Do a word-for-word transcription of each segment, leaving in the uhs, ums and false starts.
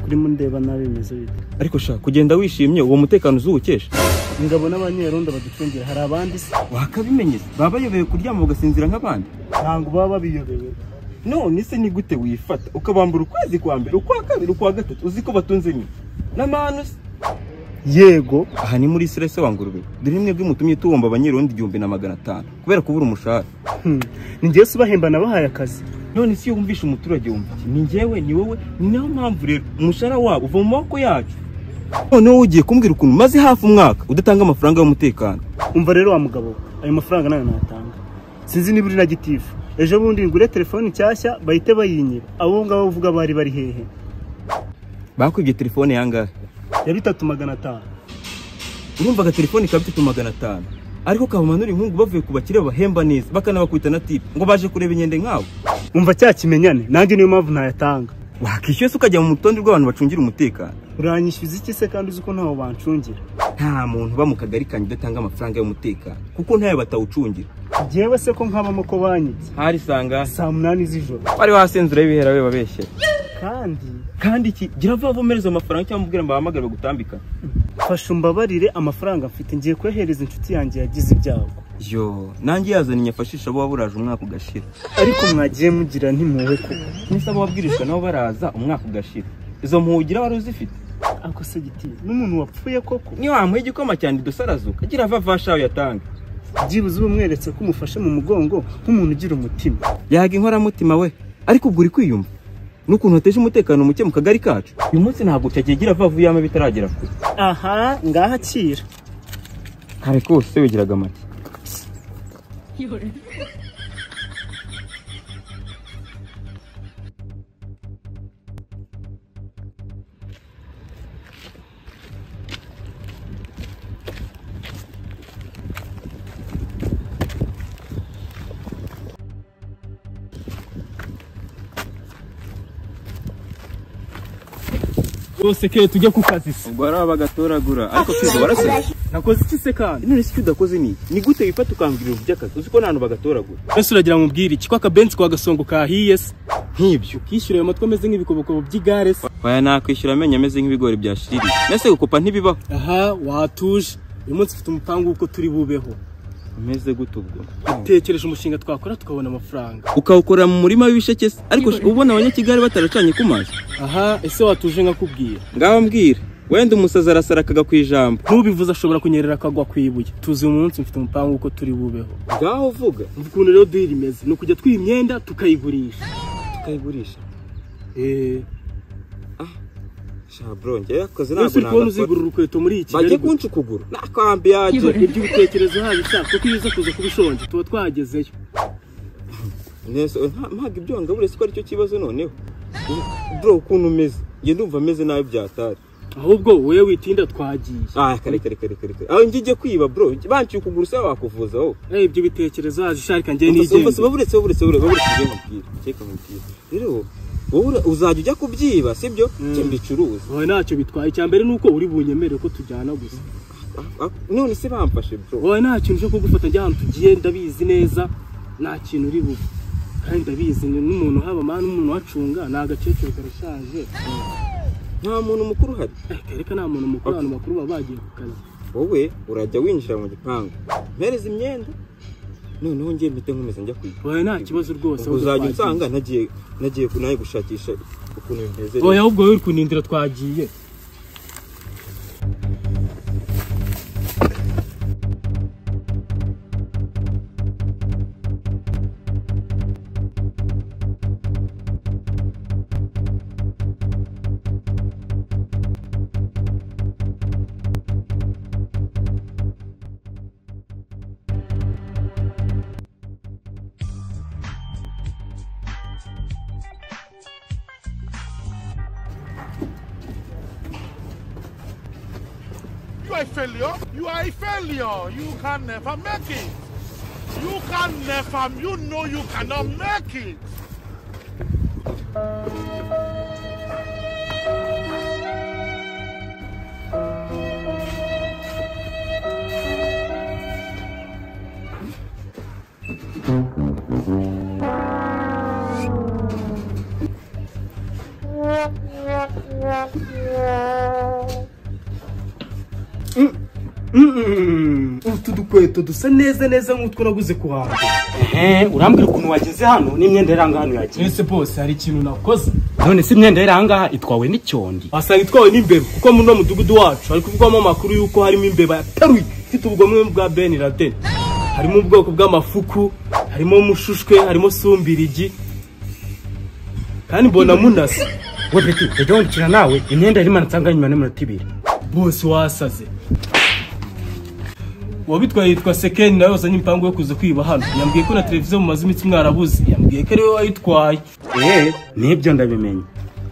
kuri mundeba nabi bimeze bite ariko sha kugenda wishimye uwo mutekano uzuwukesha ingabo n'abanyerondo baducungira hari abandi se wakabimenyeze baba bayobeye kuryama ugasinzira nk'abandi ntango baba babiyobewe none se ni gute wifata ukabambura ukwezi kwa mbere ukwa kabiri ukwa gatatu uzi ko batunze ni n'amanu yego aha ni muri stress wangurube dore mwebwe mutumye tuwomba abanyerondo igihumbi na magana atanu kubera kubura umushahara ni ngiye subahemba nabahaye akazi none si yumvisha umuturage wumva ni ngewe ni wowe ni nayo mpamvu rero umushahara wabo uva mu maboko yacu none wowe ugiye kumbwira ukuntu maze hafi umwaka udatanga amafaranga y'umutekano umva rero wa mugabo ayo mafaranga nayo natanga sinzi niba uri na gitifu ejo bundi ngure telefone nshyashya bahite bayinyiba abo ngabo uvuga bari bari hehe bakwibye telefone yangahe ya bitatu magana atanu urumva ga telefone ka bitatu magana atanu ariko kabumanura inkungu bavuye ku bakire bahemba neza bakanabakwita na tip ngo baje kureba inyende nkabo umva cya kimenyane nanjye niyo mpamvu ntayatanga wakishyuye se ukajya mu mutondo rw'abantu bacungira umutekano uranyishyuza iki se kandi uzi ko ntaho bancungira nta muntu uba mu kagari kanjye udatanga amafaranga y'umutekano kuko ntayo batawucungira jewe se ko nkabamo ko banyitse hari sanga saa munani z'ijoro bari wasenzura ibihera we babeshye kandi kandi iki gira vuba umereza amafaranga cyangwa mbwira mbahamagara bagutambika fasha umbabarire amafaranga mfite ngiye kwehereza inshuti yanjye yagize ibyago yo nanjye yazanye nyafashisha abo waburaje umwaka ugashira ariko mwagiye mugira ntimuwe ko nisaba wabwirishwa nabo baraza umwaka ugashira izo mpugira wari uzifite ako se giti n'umuntu wapfuye koko ni wamuhe igikoma cyane dusarazuka gira vavasha yatanga byibuze umweretse ko umufashe mu mugongo nk'umuntu ugira umutima yaga inkoramutima we ariko ubwo uri kwiyumva nukuntu hateje umutekano muke mu kagari kacu uyu munsi ntabwo cyagiye vavu yama bitaragera kure aha ngaha kira kare kose wigiraga make Bose ke tujye ku kazi se ubwo ara bagatoragura ariko kwizo warase nakoze iki se kandi none se udakoze ni ni gute wifata ukambwira by'akazi uzi ko ntantu bagatoragura ese uragira ngo mbwire iki kwa kabenzi kwa gasongo kahiye se nk'ibyo kishyura amatwe ameze nk'ibikobokobo by'igare se waya nakwishyura amenye ameze nk'ibigori byashiririye nese gukopa ntibibaho aha watuje uyu munsi mfite umupangu uko turi bubeho umeze gute ubwo utekereje umushinga twakora tukabona amafaranga ukawukorera mu murima w'ibisheke se ariko ubona abanyakigali bataracanye ku mazi aha ese watuje nkakubwira ngaho mbwira wenda umusaza arasara akaga ku ijambo ntubivuze ashobora kunyerera akagwa ku ibuye tuzi uyu munsi mfite umupangu uko turi bubeho ngaho uvuga ukuntu rero diri imeze ni ukujya twiha imyenda tukayigurisha tukayigurisha eh Shabro njye yakoze ntabwo ntabwo kubona uzigurura urukweto muri iki bagiye kunca ukuguru nakwambi yaje ibyo bitekerezo habi cyako ko ibiza kuza kubishonje tuba twagezeyo nese ntabwo ibyo wanga burese ko ari cyo kibazo noneho bro ukuntu umeze nge ndumva ameze nabi byatari ahubwo wewe witinda twagiye ah kare kare kare kare aho njye kwiba bro banciye ukuguru se wakuvuza ho eh ibyo bitekerezo haje sharika nge nige umva buretse buretse buretse nge mubwira cyeka mubwira rero wowe uzajya ujya kubyiba sibyo kimbicuruza wowe ntacyo bitwaye cyambere nuko uri bunyemere ko tujyana gusa none se bamfashe bro wowe nta kintu cyo kugufata njya ahantu tugiye ndabizi neza nta kintu uri bube kandi ndabizi n'umuntu haba mana umuntu wacunga nta gacecuru karashaje nta muntu mukuru hari reka nta muntu mukuru abantu makuru baba bagiye ku kazi wowe urajya winjira mu gipangu mpereza imyenda noneho ngiye mpite nkomeza njya kwiga wowe nta kibazo rwose uzajya unsanga nagiye nagiye kunaye gushakisha ukuntu bimeze wowe ahubwo uri kunindira twagiye You are a failure. You are a failure. You can never make it. You can never. You know you cannot make it. utu dukweto dusa neza neza nk'utwo naguze ku hantu. Ehe, urambwira ukuntu wageze hano n'imyenda iranga hano yagiye. Ese bose hari ikintu nakoze. None si imyenda iranga itwawe n'icyondi. Asanga itwawe n'imbeba kuko muri no mudugudu wacu ari kuvugwamo amakuru yuko harimo imbeba yataruye ifite ubugomwe bwa Ben Laden. Harimo ubwoko bw'amafuku, harimo mushushwe, harimo sumbirigi. Kandi mbona munasi. Wowe peti, ejo ndikira nawe imyenda iri manitsanga nyuma n'amanota ibiri. Bose wasaze. Wabitwaye yitwa Sekeni nawe wazanye impango yo kuza kwiba hano. Yambwiye ko na televiziyo mu mazi imitsi mwarabuze. Yambwiye ko ari wowe wayitwaye. Eh, nibyo ndabimenye.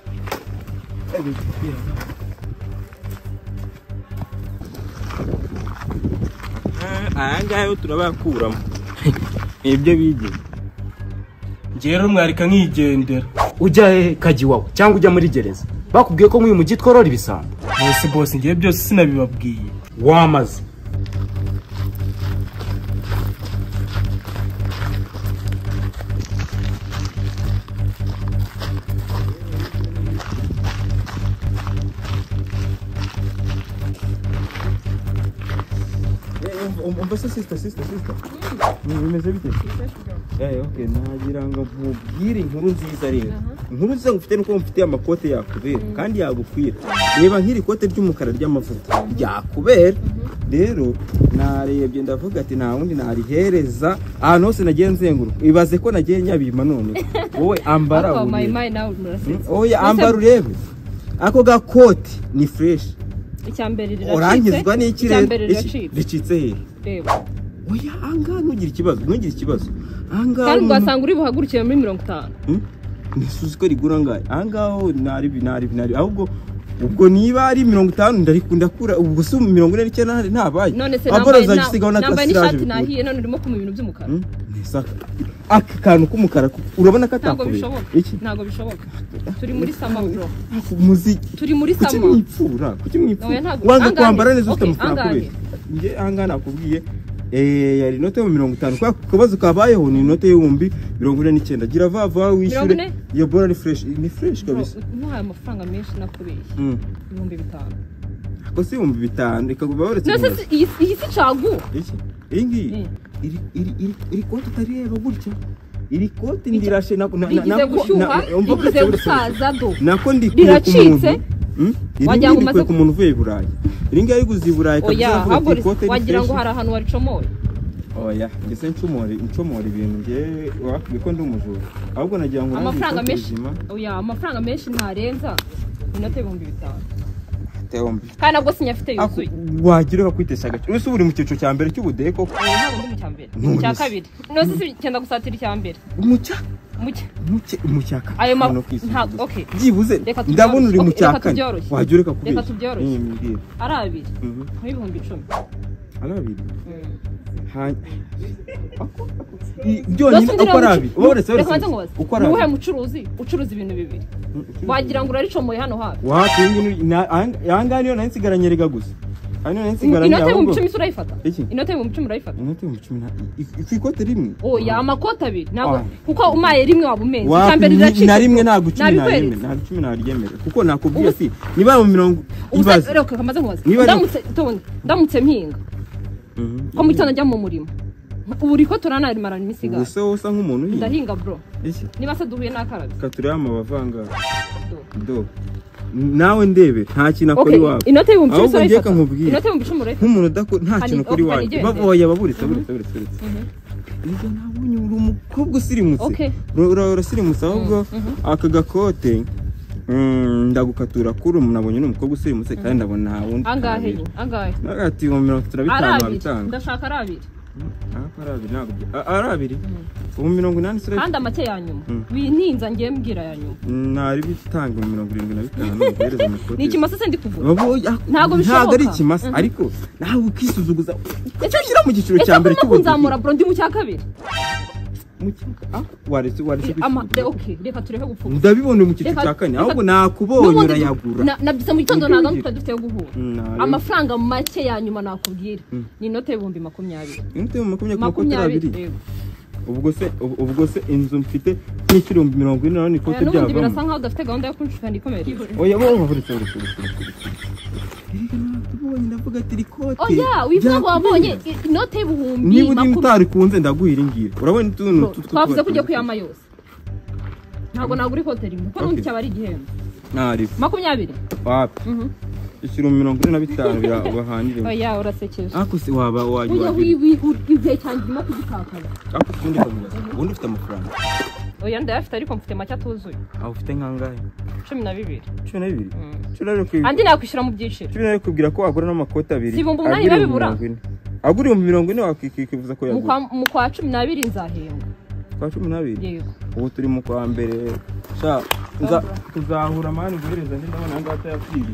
Aya ngayo turabakuramo. Ibyo bige. Ngero mwarika nkigendera. Ujya he kaji wawe cyangwa ujya muri gereza. Bakubwiye ko nk'uyu mujyi tworora ibisambo. Bose bose ngiye byose sinabibabwiye. Wamaze. Umbasa sister sister sister. Bimeze bite? Eh okay, nagira ngo nkubwire inkuru nziza rero. Inkuru nziza ngufite nuko mfite amakote yakubera kandi yagukwira. Reba nkiri kote ry'umukara ry'amavuta yakubera. Rero narebye ndavuga ati nta wundi narihereza ahantu hose nagiye nzenguruka. Ibaze ko nagiye nyabima none. Wowe ambara ubu. Oya ambara urebe. Ako gakote ni fresh. Icyambere riracitse. Orangizwa n'ikirere ricitse he? Reba. Oya anga nugira ikibazo, nugira ikibazo. Anga kandi ugasanga uri buhagurukire muri mirongo itanu. Hmm? Nisuzi ko rigura ngaye. Anga ho nari binari binari ahubwo ubwo niba ari mirongo itanu ndarikunda kura ubwo se mirongo ine n'icyenda ntabaye. None se nambaye nambaye n'ishati nahiye none urimo kuma ibintu by'umukara. Nisa akakantu k'umukara urabona katakubye. Iki? Ntago bishoboka. Turi muri sama bro. Muziki. Turi muri sama. Kuki mwipfura? Kuki mwipfura? Wanga kwambara neza ufite amafaranga kubera. Nge anga nakubwiye eh yari note mu mirongo itanu kwa kubazo kabayeho ni note y'ibihumbi mirongo ine n'icyenda. Gira vava wishyure. Iyo bora ni fresh, ni fresh kabisa. Ntuhaye amafaranga menshi nakubeshye. ibihumbi bitanu. Ko si ibihumbi bitanu reka kubaboretse. Nase iyi si cagu. Iki? Ingi. Iri iri iri kote tareba gutya. Iri kote ndirashe nako na umvuze gusaza do. Nako ndi diracitse. Wajya ngo maze ku muntu uvuye Burayi. Iri ngiye guzi Burayi kabisa ikote ikote. Wagira ngo hari ahantu waricomoye. Oya, ngese ncumore ncumore ibintu nge wakubye ko ndi umujura. Ahubwo nagira ngo amafaranga menshi. Oya, amafaranga menshi ntarenza. Inote ibihumbi bitanu. Teombi. Kandi nabwo sinyafite yuzuye. Wagira kwitesha gace. Ese uri mu cyiciro cya mbere cy'ubudehe koko? Ntabwo ndi mu cya mbere. Mu cya kabiri. Nose si cyenda gusatira icya mbere. Mu cya mu cya mu cyaka. Ayo ma ntabwo okay. Byibuze ndabona uri mu cyaka. Wagira ka kubira. Reka tubyoroshye. Ari abiri. Nk'ibihumbi icumi. Ari abiri. Ha byonyine uko arabi uboretse uretse uko arabi uwe mucuruzi ucuruza ibintu bibiri wagira ngo uraricomoye hano hafi watingi yanga niyo nansigaranye rega gusa hano nansigaranye inote mu icumi urayifata inote mu icumi urayifata inote mu icumi ifikote rimwe oya amakota abiri ntabwo kuko umaye rimwe wabumenze cyambere riracika na rimwe ntabwo cumi na rimwe ntabwo cumi na ryemera kuko nakubwiye si niba mu mirongo ibaze rero kamaze nkubaza ndamutse tone ndamutse mpinga ko mutana njya mu murimo ubu riko turanarimara n'imisiga gusa wosa nk'umuntu ndahinga bro niba se duhuye n'akarabi katurya amabavanga do nawe ndebe nta kintu akora iwawe inote y'ibihumbi icumi urayifata inote y'ibihumbi icumi urayifata nk'umuntu udakora nta kintu akora iwawe bavoya baburitse buritse buritse nizo nabonye uri umukobwa usirimutse urasirimutse ahubwo aka gakote ndagukatura kuri umuntu nabonye n'umukobwa usirimutse kandi ndabona nta wundi angahe angahe nagati mu mirongo itatu na bitanu babitanga ndashaka ari abiri Arabi ntabwo arabiri ubu mirongo inani sura kandi amake ya nyuma bintinza ngiye mbwira ya nyuma nari bitanga mirongo irindwi na bitanu n'ugereza mukoti ni ikimasa se ndi kuvuga ntabwo bishoboka ntabwo ari ikimasa ariko nawe ukisuzuguza icyo shyira mu giciro cya mbere cy'ubundi nzamura bro ndi mu cya kabiri mu cya waretse waretse ama okay reka tureke gupfuka ndabibone mu giciro cya kane ahubwo nakubonye urayagura nabyise mu gitondo ntago twari dufite yo guhura amafaranga make ya nyuma nakubwira ni inote y'ibihumbi makumyabiri inote y'ibihumbi makumyabiri ubwo se ubwo se inzu mfite n'ikirumbi mirongo ine none ikote ryavamo birasa nkaho udafite gahunda yo kunshuka ndikomere oya bo bavuritse naribonye ndavuga ati rikote oya wivuga ngo wabonye inote y'ibihumbi niba uri mutari kunze ndaguhira ingira urabona utuntu twavuze kujya kuyama yose ntabwo nagura ikote rimwe ko n'undi cyaba ari igihembo ntari makumyabiri wapi ishyura mirongo ine na bitanu birabahanire oya urasekeje ako se waba wajya ujya wiwi igihe cyanjye irimo kugitakaza ako ubundi kamubaza ubundi ufite amafaranga oya ndayafite ariko mfite make atuzuye aho ufite nkangahe cumi na bibiri cumi na bibiri cumi na bibiri andi nakwishyura mu byiciro cumi na bibiri kubwira ko wagura n'amakoti abiri si ibihumbi umunani babibura agura ibihumbi mirongo ine wakikifuza ko yagura mu kwa cumi n'abiri nzahembwa kwa cumi n'abiri yego ubu turi mu kwa mbere sha nza tuzahura mani guhereza ndi ndabona ngo atayapfiri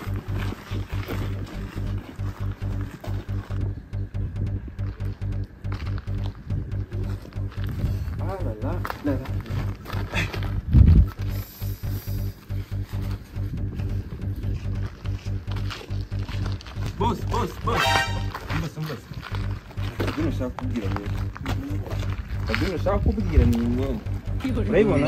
Boss, boss, boss. Mbasa, mbasa. Kabino shaka kubwira rero. Kabino shaka kubwira ni imwe. Urayibona?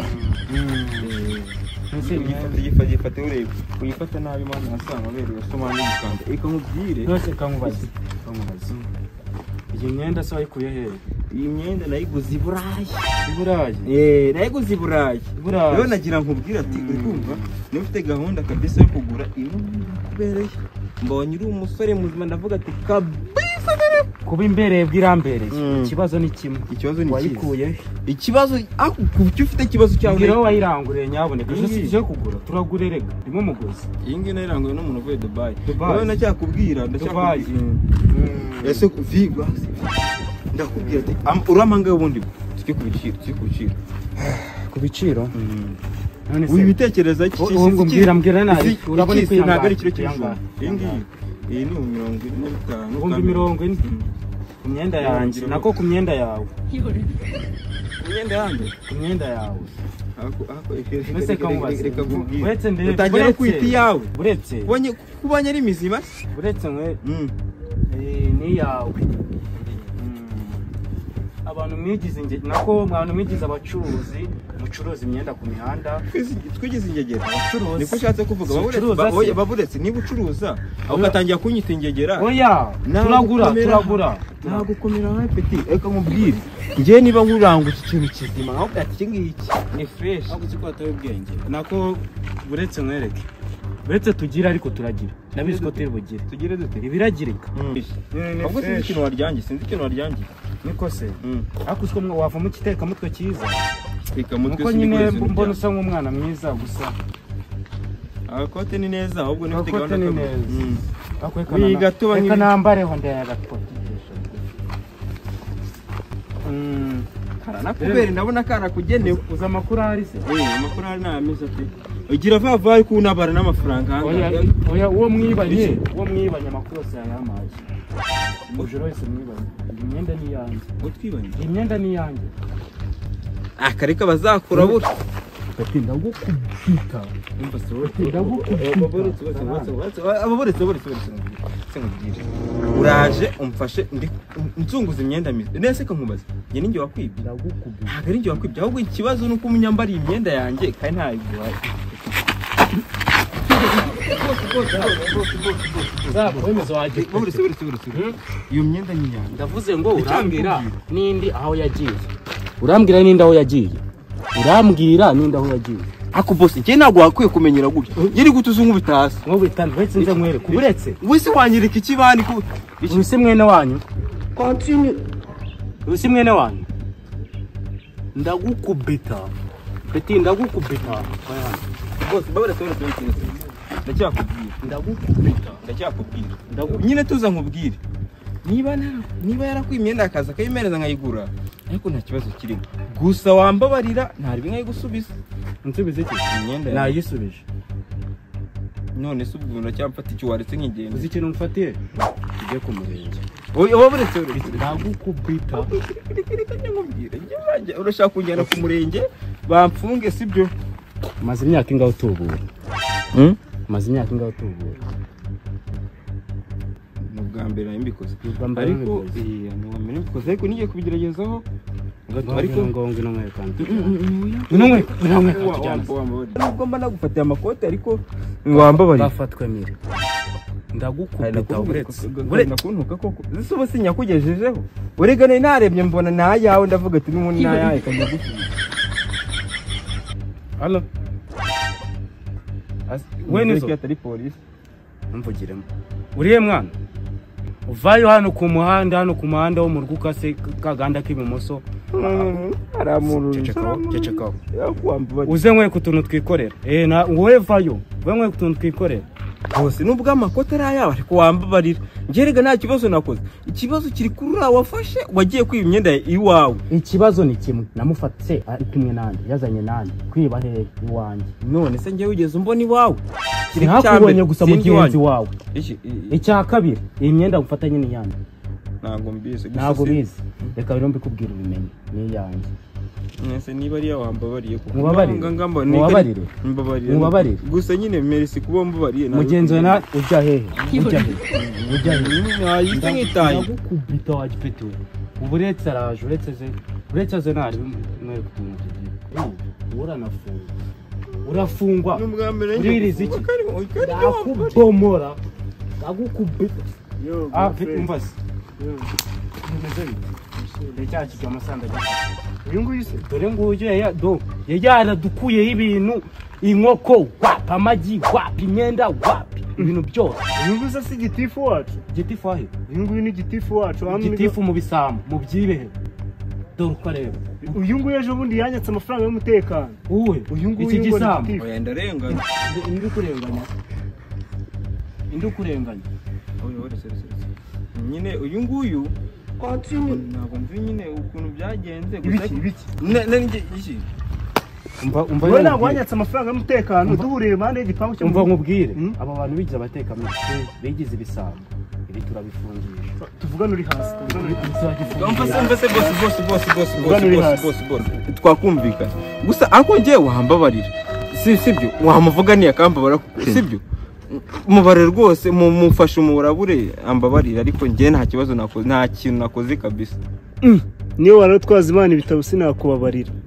Nse yifata yifata yifata urebe. Uyifata nabi mani asanga bere yasoma n'umukanda. Eka nkubwire. Nose kamubaze. Kamubaze. Iyi myenda so ayikuye he? Iyi myenda nayiguze i Burayi. I Burayi. Eh, nayiguze i Burayi. Burayi. Rero nagira nkubwira ati uri kumva niba ufite gahunda kabisa yo kugura ino kubereye. Mbonye uri umusore muzima ndavuga ati kabisa kuba imbereye bw'irambereye ikibazo ni kimwe ikibazo ni wayikuye ikibazo ako kuki ufite ikibazo cyawe ngira wayiranguriye nyaboneka ejo sije kugura turagure rega rimwe mugozi iyi ngi nayiranguye n'umuntu uvuye Dubai Dubai wowe nacyakubwira ndacyakubwira ese vigwa ndakubwira ati uramanga ubundi tujye ku biciro tujye ku biciro ku biciro none se wibitekereza iki ngo mbwira mbwira nabi urabona ko ntabwo ari ikiro cy'ijana iyi ngiyi iyi ni mirongo ine na bitanu ibihumbi mirongo ine ku myenda yanjye nako ku myenda yawe ku myenda yanjye ku myenda yawe mbese kamubaze reka nkubwire uretse ndetse utangira kwita iyawe uretse ubonye kubanya ari mizima uretse mwe ni yawe abantu mwigize inge nako abantu mwigize abacuruzi mucuruza imyenda ku mihanda twigize ingegera abacuruzi niko ushatse kuvuga baburetse niba ucuruza ugatangira kunyita ingegera oya turagura turagura ntabwo ukomera nka peti reka nkubwire njye niba nkurangutse ikintu kizima nkaho ati iki ngiki ni fresh ntabwo uzi ko wataye ubwenge nako buretse mwereke buretse tugira ariko turagira nabizi ko turi bugire tugire dute ibiragirika ahubwo sinzi ikintu waryangiye sinzi ikintu waryangiye niko se ariko usko wava mu kiteka mutwe cyiza teka mutwe nuko nyine mbona usa nk'umwana mwiza gusa akote ni neza ahubwo nifite gahunda ko wiga tuba reka nambareho ndayagakote mm karanakubere ndabona kana kugenewe uza amakuru ari se eh amakuru ari nameze ati ugira vava ari kunabara n'amafaranga oya oya uwo mwibanye uwo mwibanye amakuru yose yamaje mujoro wese mwibanye imyenda ni yanjye utwibanye imyenda ni yanjye akareka bazakura buri ati ndagukubita umva soro ndagukubita ababoretse boretse boretse uraje umfashe ndi nzunguza imyenda mizi nese ka nkubaza nge ninjye wakwibye ndagukubita ntabwo ari njye wakwibye ahubwo ikibazo nuko umunyambari imyenda yanjye kandi ntayo guhaye iyo myenda ni yanjye ndavuze ngo urambwira nindi aho yagiye urambwira nindi aho yagiye urambwira nindi aho yagiye ako boss nge ntabwo wakwiye kumenyera gutya yiri gutuza nk'ubitasi nk'ubitani wese nze mwere kuburetse wese wanyirika ikibani ku wese mwene wanyu continue wese mwene wanyu ndagukubita beti ndagukubita boss babare tore tore ndacyakubwira ndagukubita ndacyakubwira nyine tuza nkubwire niba niba yarakwimyenda akaza akayimereza nkayigura ariko nta kibazo kirimo gusa wambabarira ntari bimwe gusubiza nsubize iki imyenda nayisubije none se ubwo ndacyamfata icyo waretse nk'ingendo uzi ikintu mfatiye tujye ku murenge oya waburetse ndagukubita urashaka kunjyana ku murenge bamfunge sibyo maze imyaka ingaho tubura maze imyaka ingaho tubura bwa mbere nambikoze ariko iya no mbere nambikoze ariko nigiye kubigeragezaho ariko ngongo no mwe kandi no mwe no mwe nubwo mba nagufatiye amakote ariko wambabarira bafatwe mire ndagukubita uretse uretse kuntuka koko zise ubu sinyakugejejeho uregane narebye mbona nayawe ndavuga ati n'umuntu nayaye kajya gukubita. Halo we nizo atari polisi mvugiremo uriye mwana uvayo hano ku muhanda hano ku muhanda wo mu ruguka se kaganda k'ibumoso aramuntu cecekaho uze nkwe kutuntu twikorera eh na wowe vayo wowe nkwe kutuntu twikorera bose nubwo amakota ari ayawe ariko wambabarira ngerega nta kibazo nakoze ikibazo kiri kurura wafashe wagiye kwiba imyenda iwawe. Ikibazo ni kimwe namufatse ari kumwe nande yazanye nande kwiba hehe iwanjye none se ngiye ugeze umbona iwawe kiri cyambonye gusa mugenzi wawe. Icya kabiri iyi myenda gufatanye ni yande ntago mbizi ntago bizi reka biro mbikubwira ubimenye ni yanjye nese niba ari wambabariye kuko mubabarire mbabarire mubabarire gusa nyine merci kuba mbabariye mugenzi we na ujya hehe ujya hehe ujya hehe nayise nkitaye ndagukubita wagipete we uburetse araje uretse ze uretse ze nari mwe kutuntu tugiye uranafunga urafungwa uririza iki ndakubomora ndagukubita ah umvase Ndecya kiga amasanda gito. Uyu nguyu se dore nguyu ya do yajyara dukuyeho ibintu inkoko wapa amagi wapa imyenda wapa ibintu byose. Uyu nguyu se gitifu wacu gitifu ahe uyu nguyu ni gitifu wacu gitifu mu bisamu mu byibehe dore uko areba uyu nguyu ejo bundi yanyatse amafaranga y'umutekano uwe uyu nguyu iki gisamu oya ndarenganya indi kurenganya indi kurenganya oya ore se nyine uyu nguyu ntabwo mvi nyine ukuntu byagenze gusa ibiki nenge iki umva umva wewe ntabwo wanyatse amafaranga y'umutekano duhuriye impande y'igipangu cyo umva nkubwire aba bantu bigize abatekano bigize ibisambo ibi turabifungisha tuvugana uri hasi tuvugana uri hasi umva se umva se boss boss boss boss boss boss boss twakumvikana gusa ako ngiye wahambabarira si sibyo wamuvuganiye akambabara sibyo mubarere rwose mumufashe umurabure ambabarira ariko ngiye nta kibazo nakoze nta kintu nakoze kabisa niyo waratwaza imana ibitabo sinakubabarira